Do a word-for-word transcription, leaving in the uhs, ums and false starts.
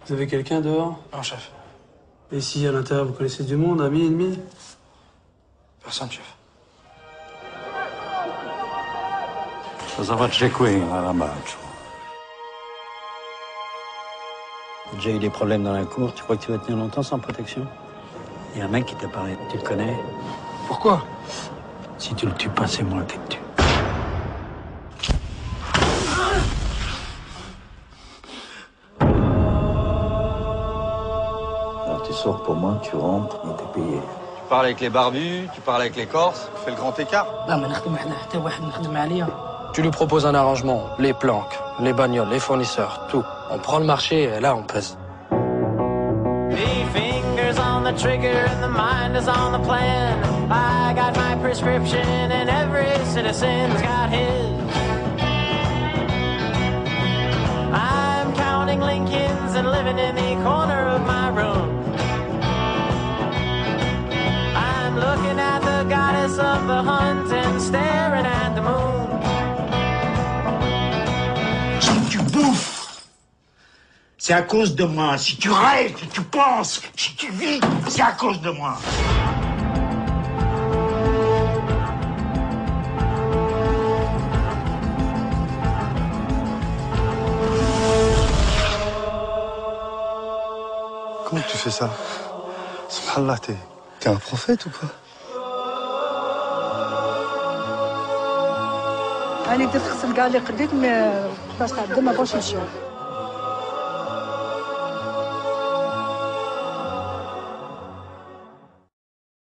Vous avez quelqu'un dehors? Non, chef. Et si à l'intérieur vous connaissez du monde, amis, ennemis? Personne, chef. Cosa faccio qui, Maramaccio? T'as déjà eu des problèmes dans la cour, tu crois que tu vas tenir longtemps sans protection? Il y a un mec qui t'a parlé, tu le connais? Pourquoi? Si tu le tues pas, c'est moi qui te tue. Alors tu sors pour moi, tu rentres et t'es payé. Tu parles avec les barbus, tu parles avec les Corses, tu fais le grand écart. Tu lui proposes un arrangement, les planques, les bagnoles, les fournisseurs, tout. On prend le marché et là, on pèse. The trigger and the mind is on the plan. I got my prescription and every citizen's got his. I'm counting Lincolns and living in the corner of my room. I'm looking at the goddess of the hunt and staring at the moon. Si tu bouffes, c'est à cause de moi. Si tu rêves, si tu penses, si tu vis, c'est à cause de moi. Comment tu fais ça? Subhanallah, t'es... t'es un prophète ou quoi? أنا بدي أغسل كاع اللي قديت باش تعدل ما بغاش نمشيو.